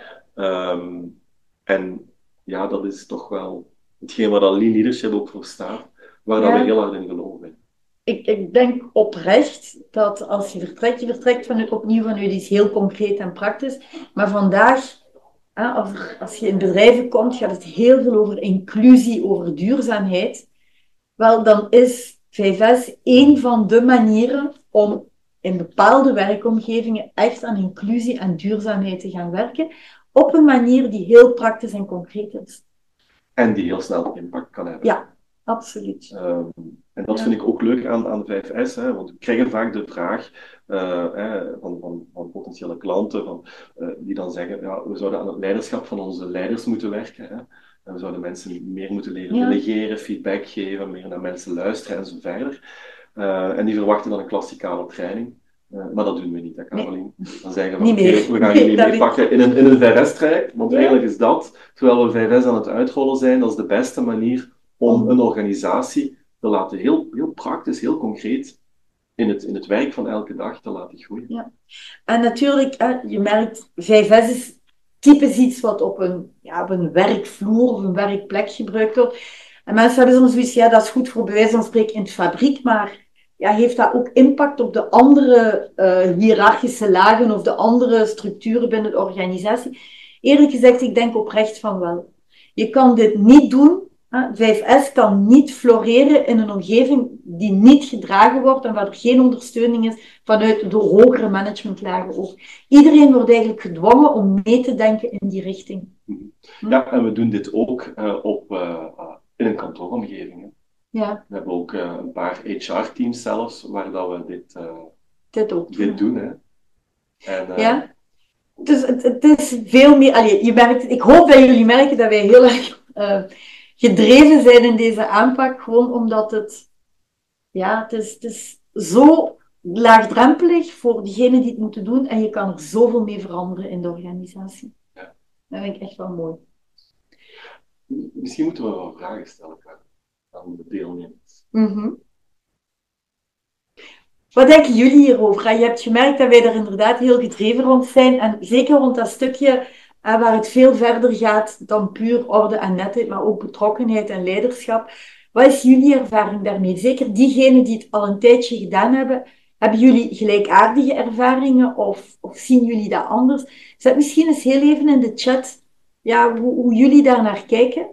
En ja, dat is toch wel hetgeen waar dat Lean Leadership ook voor staat, waar dat we heel hard in geloven. Ik denk oprecht dat als je vertrekt opnieuw vanuit iets heel concreet en praktisch. Maar vandaag, als je in bedrijven komt, gaat het heel veel over inclusie, over duurzaamheid. Wel, dan is 5S één van de manieren om in bepaalde werkomgevingen echt aan inclusie en duurzaamheid te gaan werken. Op een manier die heel praktisch en concreet is. En die heel snel impact kan hebben. Ja, absoluut. En dat vind ik ook leuk aan 5S, hè, want we krijgen vaak de vraag van potentiële klanten die dan zeggen, ja, we zouden aan het leiderschap van onze leiders moeten werken. Hè, en we zouden mensen meer moeten leren delegeren, feedback geven, meer naar mensen luisteren en zo verder. En die verwachten dan een klassikale training. Maar dat doen we niet, hè, Caroline. Dan zeggen we, we gaan jullie meepakken in een 5S-traject, want eigenlijk is dat, terwijl we 5S aan het uitrollen zijn, dat is de beste manier om een organisatie te laten heel praktisch, heel concreet in het werk van elke dag te laten groeien. Ja. En natuurlijk, je merkt, 5S is typisch iets wat op een werkvloer of een werkplek gebruikt wordt. En mensen hebben soms zoiets, ja, dat is goed voor bij wijze van spreken in de fabriek, maar ja, heeft dat ook impact op de andere hiërarchische lagen of de andere structuren binnen de organisatie? Eerlijk gezegd, ik denk oprecht van wel. Je kan dit niet doen. 5S kan niet floreren in een omgeving die niet gedragen wordt en waar er geen ondersteuning is vanuit de hogere managementlagen ook. Iedereen wordt eigenlijk gedwongen om mee te denken in die richting. Ja, en we doen dit ook in een kantooromgeving. Hè. Ja. We hebben ook een paar HR-teams zelfs waar dat we dit doen. Hè. En, ja. Dus het is veel meer... je merkt, ik hoop dat jullie merken dat wij heel erg gedreven zijn in deze aanpak, gewoon omdat het is zo laagdrempelig voor diegenen die het moeten doen en je kan er zoveel mee veranderen in de organisatie. Ja. Dat vind ik echt wel mooi. Misschien moeten we wel vragen stellen aan de deelnemers. Wat denken jullie hierover? Je hebt gemerkt dat wij er inderdaad heel gedreven rond zijn en zeker rond dat stukje waar het veel verder gaat dan puur orde en netheid, maar ook betrokkenheid en leiderschap. Wat is jullie ervaring daarmee? Zeker diegenen die het al een tijdje gedaan hebben. Hebben jullie gelijkaardige ervaringen of zien jullie dat anders? Zet misschien eens heel even in de chat hoe jullie daar naar kijken.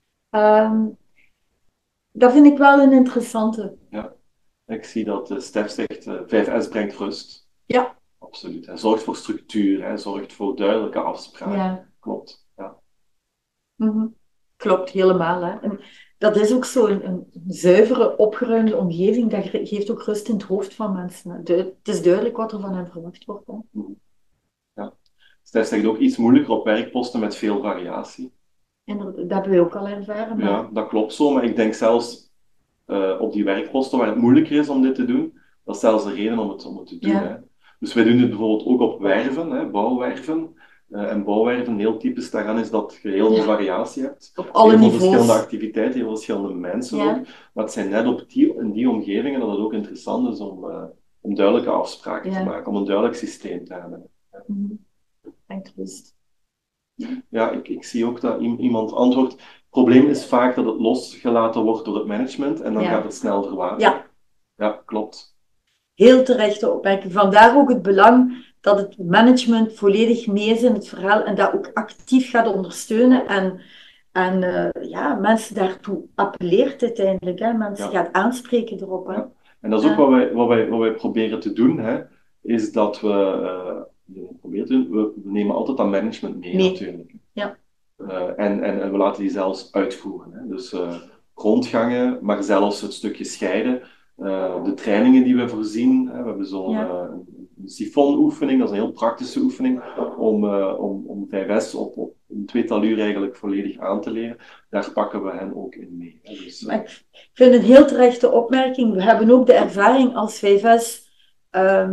Dat vind ik wel een interessante. Ja, ik zie dat Stef zegt 5S brengt rust. Ja. Absoluut. Hij zorgt voor structuur, hij zorgt voor duidelijke afspraken. Ja. Klopt. Ja. Klopt, helemaal. Hè. En dat is ook zo een zuivere, opgeruimde omgeving. Dat geeft ook rust in het hoofd van mensen. Het is duidelijk wat er van hen verwacht wordt. Hè. Ja. Stef zegt ook iets moeilijker op werkposten met veel variatie. En dat hebben we ook al ervaren. Maar... Ja, dat klopt zo. Maar ik denk zelfs op die werkposten waar het moeilijker is om dit te doen, dat is zelfs de reden om het te doen. Ja. Hè. Dus wij doen dit bijvoorbeeld ook op werven, hè, bouwwerven. En bouwwerven, heel typisch daaraan is dat je heel veel variatie hebt. Op alle heel veel niveaus. Verschillende activiteiten, heel veel verschillende mensen ook. Maar het zijn net in die omgevingen dat het ook interessant is om duidelijke afspraken te maken, om een duidelijk systeem te hebben. Dank rust. Ja, ik zie ook dat iemand antwoordt. Het probleem is vaak dat het losgelaten wordt door het management en dan gaat het snel verwateren. Ja, klopt. Heel terechte opmerking. Vandaar ook het belang dat het management volledig mee is in het verhaal en dat ook actief gaat ondersteunen en mensen daartoe appelleert uiteindelijk. Hè. Mensen gaat aanspreken erop. Hè. Ja. En dat is ook wat wij proberen te doen, hè, is dat we nemen altijd dat management mee. Natuurlijk. Ja. En we laten die zelfs uitvoeren. Hè. Dus rondgangen, maar zelfs het stukje scheiden. De trainingen die we voorzien, hè, we hebben zo'n sifonoefening, dat is een heel praktische oefening, om 5S op een tweetal uur eigenlijk volledig aan te leren. Daar pakken we hen ook in mee. Hè. Dus, ik vind het een heel terechte opmerking. We hebben ook de ervaring als 5S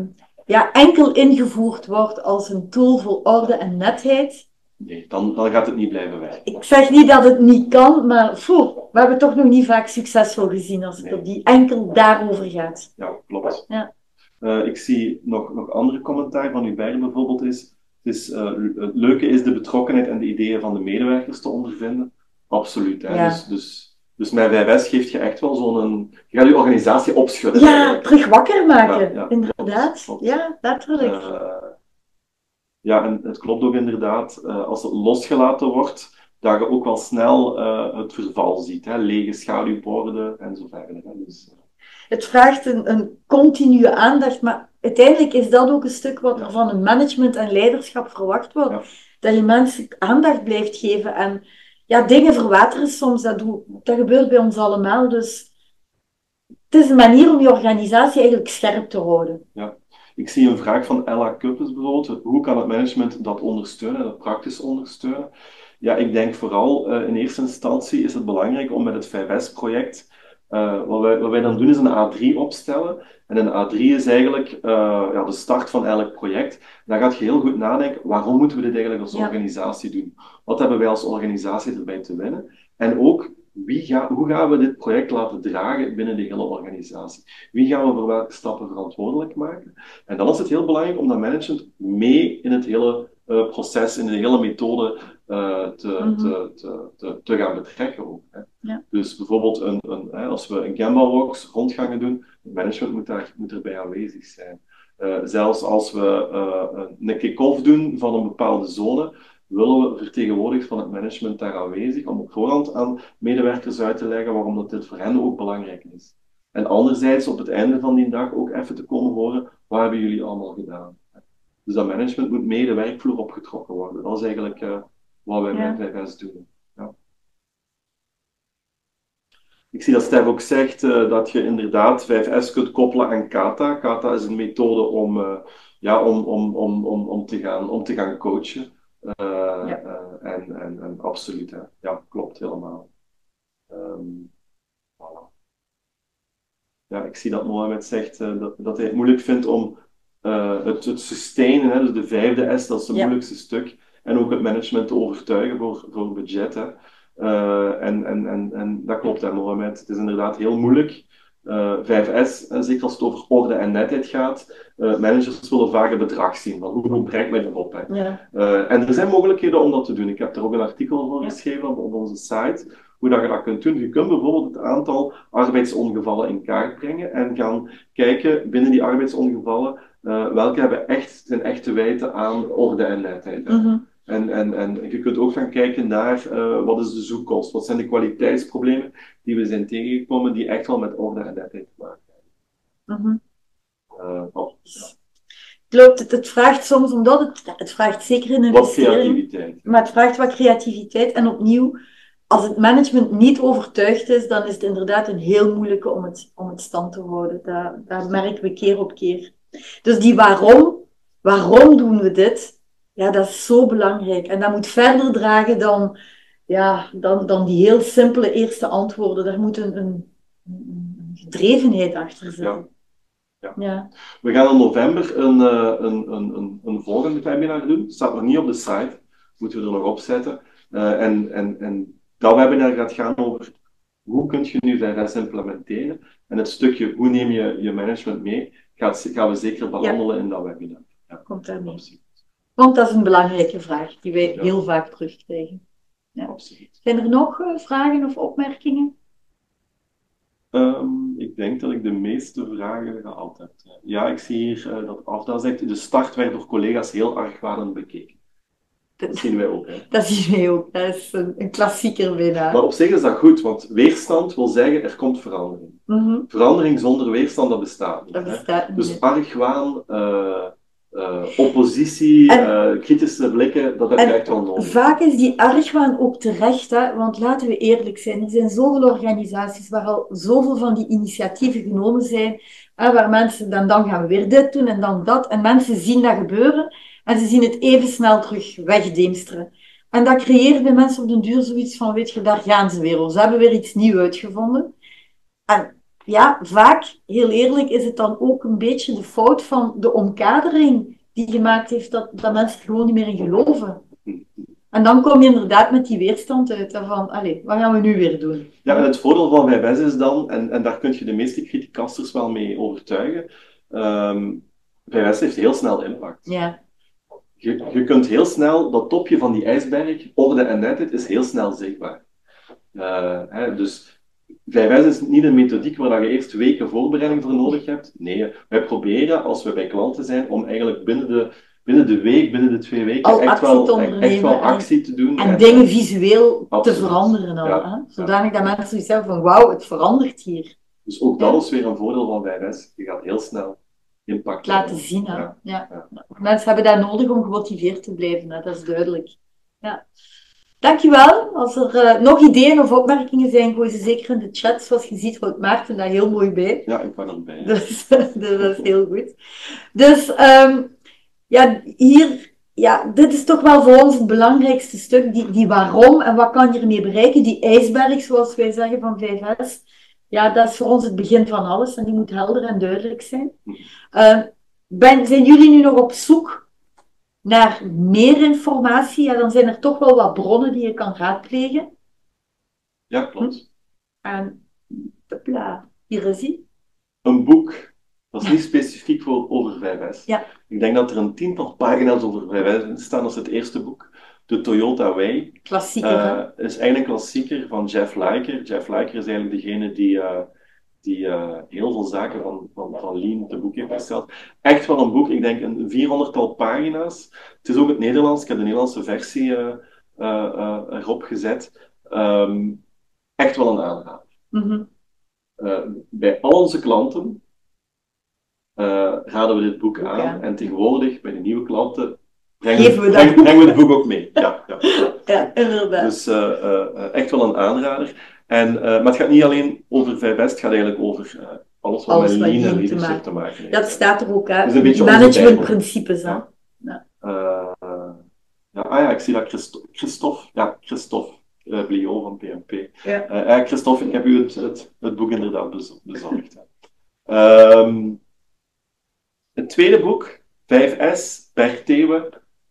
ja, enkel ingevoerd wordt als een tool voor orde en netheid. Nee, dan gaat het niet blijven werken. Ik zeg niet dat het niet kan, maar we hebben het toch nog niet vaak succesvol gezien als het op die enkel daarover gaat. Ja, klopt. Ja. Ik zie nog andere commentaar van Hubert bijvoorbeeld het leuke is de betrokkenheid en de ideeën van de medewerkers te ondervinden. Absoluut. Hè? Ja. Dus met 5S geeft je echt wel je gaat je organisatie opschudden. Ja, eigenlijk. terug wakker maken, Ja, inderdaad. klopt. Ja, letterlijk. Ja, en het klopt ook inderdaad, als het losgelaten wordt, dat je ook wel snel het verval ziet. Hè? Lege schaduwborden en zo verder. Hè? Dus, Het vraagt een continue aandacht, maar uiteindelijk is dat ook een stuk wat er van een management en leiderschap verwacht wordt. Ja. Dat je mensen aandacht blijft geven. En ja, dingen verwateren soms, dat gebeurt bij ons allemaal. Dus het is een manier om je organisatie eigenlijk scherp te houden. Ja. Ik zie een vraag van Ella Kuppens bijvoorbeeld. Hoe kan het management dat ondersteunen, dat praktisch ondersteunen? Ja, ik denk vooral in eerste instantie is het belangrijk om met het 5S-project, wat wij dan doen is een A3 opstellen. En een A3 is eigenlijk de start van elk project. Dan gaat je heel goed nadenken, waarom moeten we dit eigenlijk als organisatie doen? Wat hebben wij als organisatie erbij te winnen? En ook, hoe gaan we dit project laten dragen binnen de hele organisatie? Wie gaan we voor welke stappen verantwoordelijk maken? En dan is het heel belangrijk om dat management mee in het hele proces, in de hele methode te gaan betrekken ook. Hè. Ja. Dus bijvoorbeeld als we een Gemba-walks rondgangen doen, het management moet erbij aanwezig zijn. Zelfs als we een kick-off doen van een bepaalde zone, willen we vertegenwoordigd van het management daar aanwezig, om op voorhand aan medewerkers uit te leggen waarom dat dit voor hen ook belangrijk is. En anderzijds op het einde van die dag ook even te komen horen, wat hebben jullie allemaal gedaan? Dus dat management moet mee de werkvloer opgetrokken worden. Dat is eigenlijk wat wij met 5S doen. Ja. Ik zie dat Stef ook zegt dat je inderdaad 5S kunt koppelen aan Kata. Kata is een methode om te gaan coachen. En absoluut, hè. Ja, klopt helemaal. Voilà. Ja, ik zie dat Mohamed zegt dat hij het moeilijk vindt om het sustainen, hè, dus de 5e S, dat is het moeilijkste stuk. En ook het management te overtuigen voor budget. Hè. En dat klopt, hè, Mohamed. Het is inderdaad heel moeilijk. 5S, zeker als het over orde en netheid gaat, managers willen vaak een bedrag zien. Van hoe brengt men dat op? Hè? Ja. En er zijn mogelijkheden om dat te doen. Ik heb er ook een artikel voor geschreven op onze site, hoe dat je dat kunt doen. Je kunt bijvoorbeeld het aantal arbeidsongevallen in kaart brengen en gaan kijken binnen die arbeidsongevallen welke zijn echt te wijten aan orde en netheid. Mm-hmm. En je kunt ook gaan kijken naar wat is de zoekkost, wat zijn de kwaliteitsproblemen die we zijn tegengekomen die echt wel met orde en netheid te maken hebben. Mm-hmm. Klopt, het vraagt soms, omdat het vraagt zeker een investering, wat creativiteit. Maar het vraagt wat creativiteit. En opnieuw, als het management niet overtuigd is, dan is het inderdaad een heel moeilijke om het stand te houden. Dat merken we keer op keer. Dus die waarom doen we dit? Ja, dat is zo belangrijk. En dat moet verder dragen dan die heel simpele eerste antwoorden. Daar moet een gedrevenheid achter zitten. Ja. We gaan in november een volgende webinar doen. Het staat nog niet op de site. Moeten we er nog op zetten. En dat webinar gaat gaan over hoe kun je nu 5S implementeren. En het stukje hoe neem je je management mee, gaan we zeker behandelen in dat webinar. Ja. Komt daarmee. Want dat is een belangrijke vraag die wij heel vaak terugkrijgen. Ja. Absoluut. Zijn er nog vragen of opmerkingen? Ik denk dat ik de meeste vragen gehad heb. Ja, ik zie hier dat Afda zegt, de start werd door collega's heel argwanend bekeken. Dat zien wij ook. Hè? Dat zien wij ook. Dat is een klassieker bijna. Maar op zich is dat goed, want weerstand wil zeggen er komt verandering. Mm-hmm. Verandering zonder weerstand, dat bestaat niet. Dat bestaat niet. Dus argwaan, oppositie, kritische blikken, dat heb je echt wel nodig. Vaak is die argwaan ook terecht, hè? Want laten we eerlijk zijn, er zijn zoveel organisaties waar al zoveel van die initiatieven genomen zijn, waar mensen dan gaan we weer dit doen en dan dat, en mensen zien dat gebeuren en ze zien het even snel terug wegdeemsteren. En dat creëert bij mensen op den duur zoiets van, weet je, daar gaan ze weer, ze hebben weer iets nieuws uitgevonden. En ja, vaak, heel eerlijk, is het dan ook een beetje de fout van de omkadering die gemaakt heeft dat mensen er gewoon niet meer in geloven. En dan kom je inderdaad met die weerstand uit van, allee, wat gaan we nu weer doen? Ja, en het voordeel van 5S is dan, en daar kun je de meeste criticasters wel mee overtuigen, 5S heeft heel snel impact. Ja. Je kunt heel snel, dat topje van die ijsberg, orde en netheid, is heel snel zichtbaar. Dus 5S is niet een methodiek waar je eerst weken voorbereiding voor nodig hebt. Nee, wij proberen, als we bij klanten zijn, om eigenlijk binnen de week, binnen de 2 weken, Al echt wel actie te doen. En dingen visueel absoluut. te veranderen al. Ja. Zodanig dat mensen zoiets hebben van, wauw, het verandert hier. Dus ook dat is weer een voordeel van 5S. Je gaat heel snel impact laten zien. Hè? Ja. Mensen hebben dat nodig om gemotiveerd te blijven, hè? Dat is duidelijk. Ja. Dankjewel. Als er nog ideeën of opmerkingen zijn, gooi ze zeker in de chat. Zoals je ziet, houdt Maarten daar heel mooi bij. Ja, ik ben erbij. Ja. Dus dat is heel goed. Dus dit is toch wel voor ons het belangrijkste stuk. Die waarom en wat kan je ermee bereiken. Die ijsberg, zoals wij zeggen, van 5S. Ja, dat is voor ons het begin van alles. En die moet helder en duidelijk zijn. Zijn jullie nu nog op zoek naar meer informatie? Ja, dan zijn er toch wel wat bronnen die je kan raadplegen. Ja, klopt. En, hier is hij. Een boek, dat is niet specifiek over 5S. Ja. Ik denk dat er een 10-tal pagina's over 5S staan. Dat is het eerste boek. De Toyota Way. Klassieker, is eigenlijk een klassieker van Jeff Liker. Jeff Liker is eigenlijk degene die heel veel zaken van Lean te boek heeft gesteld. Echt wel een boek, ik denk een 400-tal pagina's. Het is ook het Nederlands, ik heb de Nederlandse versie erop gezet. Echt wel een aanrader. Mm-hmm. Bij al onze klanten raden we dit boek aan. En tegenwoordig, bij de nieuwe klanten, brengen we het boek ook mee. Ja. Ja, inderdaad. Dus echt wel een aanrader. Maar het gaat niet alleen over 5S, het gaat eigenlijk over alles wat met Lean en leadership te maken heeft. Dat staat er ook uit. Dus managementprincipes. Ik zie dat Christophe Bliot van PMP. Ja. Christophe, ik heb u het boek inderdaad bezorgd. Het tweede boek, 5S, Bert Theeuwen.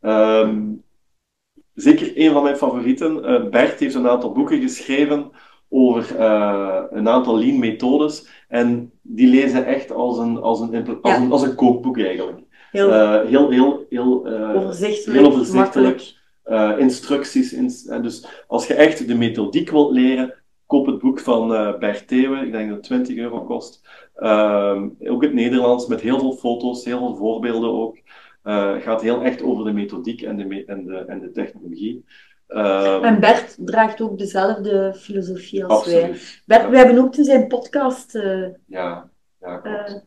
Zeker een van mijn favorieten. Bert heeft een aantal boeken geschreven over een aantal lean-methodes. En die lezen echt als een kookboek eigenlijk. Heel overzichtelijk. Instructies. Dus als je echt de methodiek wilt leren, koop het boek van Bert Theeuwen. Ik denk dat het 20 euro kost. Ook het Nederlands met heel veel foto's, heel veel voorbeelden ook. Gaat heel echt over de methodiek en de technologie. En Bert draagt ook dezelfde filosofie als absoluut. wij. Bert, we hebben ook in zijn podcast... klopt.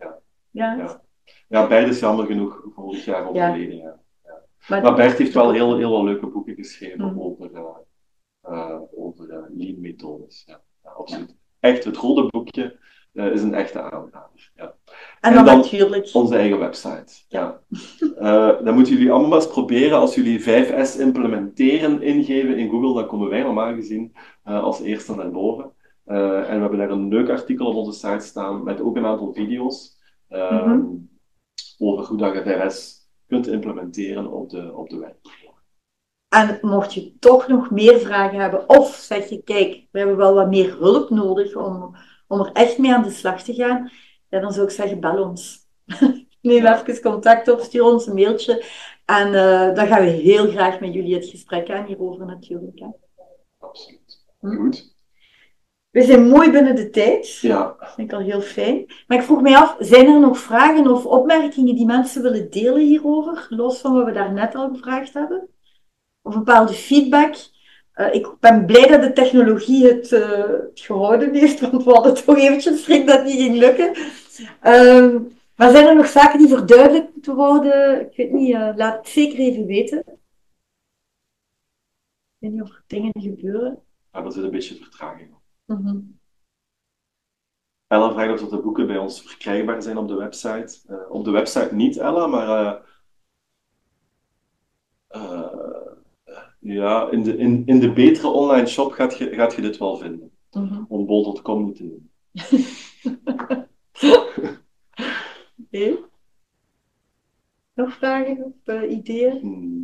Bert is jammer genoeg vorig jaar overleden. Ja. Maar Bert heeft wel heel wat leuke boeken geschreven over lean-methodes. Ja, absoluut. Echt, het rode boekje is een echte aanrader. Ja. En dan natuurlijk onze eigen website. Ja. Dan moeten jullie allemaal eens proberen. Als jullie 5S implementeren ingeven in Google, dan komen wij normaal gezien als eerste naar boven. En we hebben daar een leuk artikel op onze site staan met ook een aantal video's over hoe dat je 5S kunt implementeren op de werkplek. En mocht je toch nog meer vragen hebben, of zeg je, kijk, we hebben wel wat meer hulp nodig om er echt mee aan de slag te gaan, ja, dan zou ik zeggen, bel ons. Neem even contact op, stuur ons een mailtje. En dan gaan we heel graag met jullie het gesprek aan hierover natuurlijk. Hè. Absoluut. Goed. We zijn mooi binnen de tijd. Ja. Dat vind ik al heel fijn. Maar ik vroeg mij af, zijn er nog vragen of opmerkingen die mensen willen delen hierover? Los van wat we daarnet al gevraagd hebben? Of een bepaalde feedback? Ik ben blij dat de technologie het gehouden heeft, want we hadden toch eventjes schrik dat het niet ging lukken. Maar zijn er nog zaken die verduidelijkt moeten worden? Ik weet niet, laat het zeker even weten. Ik weet niet of er dingen gebeuren. Ja, er zit een beetje vertraging op. Ella vraagt of de boeken bij ons verkrijgbaar zijn op de website. Op de website niet, Ella, maar in de betere online shop gaat je dit wel vinden. Om bol.com niet te doen. Okay. Nog vragen of ideeën?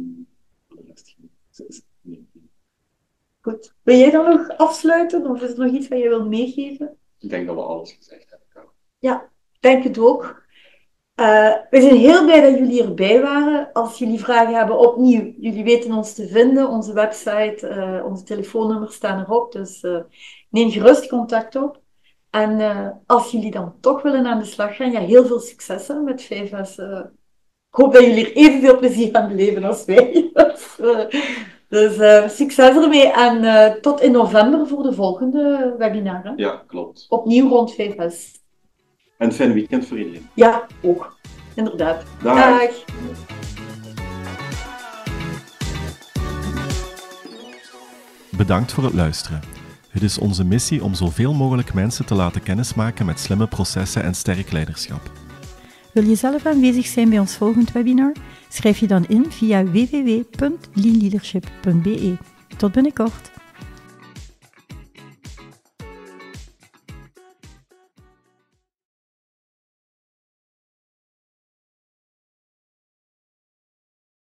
Nee. Goed. Wil jij dan nog afsluiten of is er nog iets wat je wilt meegeven? Ik denk dat we alles gezegd hebben. Ja, ik denk het ook. We zijn heel blij dat jullie erbij waren. Als jullie vragen hebben, opnieuw, jullie weten ons te vinden. Onze website, onze telefoonnummers staan erop. Dus neem gerust contact op. En als jullie dan toch willen aan de slag gaan, ja, heel veel succes met 5S. Ik hoop dat jullie er evenveel plezier aan beleven als wij. Dus succes ermee en tot in november voor de volgende webinar. Hè? Ja, klopt. Opnieuw rond 5S. En fijn weekend voor iedereen. Ja, ook. Inderdaad. Dag. Dag. Bedankt voor het luisteren. Het is onze missie om zoveel mogelijk mensen te laten kennismaken met slimme processen en sterk leiderschap. Wil je zelf aanwezig zijn bij ons volgend webinar? Schrijf je dan in via www.leanleadership.be. Tot binnenkort!